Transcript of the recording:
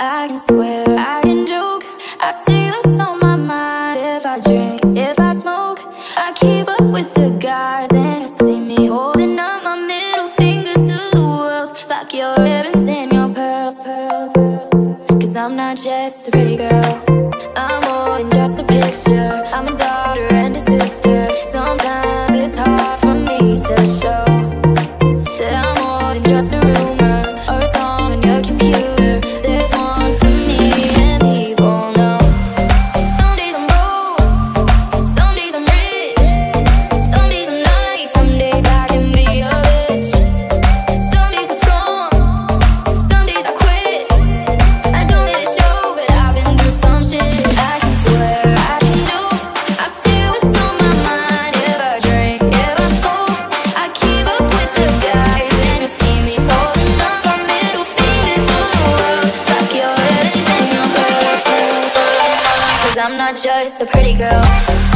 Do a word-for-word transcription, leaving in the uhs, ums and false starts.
I can swear, I can joke. I see what's on my mind. If I drink, if I smoke, I keep up with the guys, and you see me holding up my middle finger to the world. Fuck your ribbons and your pearls, cause I'm not just a pretty girl. I'm more than just a picture. I'm a daughter and a sister. Sometimes it's hard for me to show that I'm more than just a rumor or a song on your computer. There's more to me than people know. Some days I'm broke, some days I'm rich, some days I'm nice, some days I can be a bitch. Some days I'm strong, some days I quit. I don't let it show, but I've been through some shit. I can swear, I can joke. I see what's on my mind. If I drink, if I smoke, I keep up with the guys, and you see me holding up my middle finger to the world. Fuck your ribbons and your pearls, cause I'm not just a pretty girl.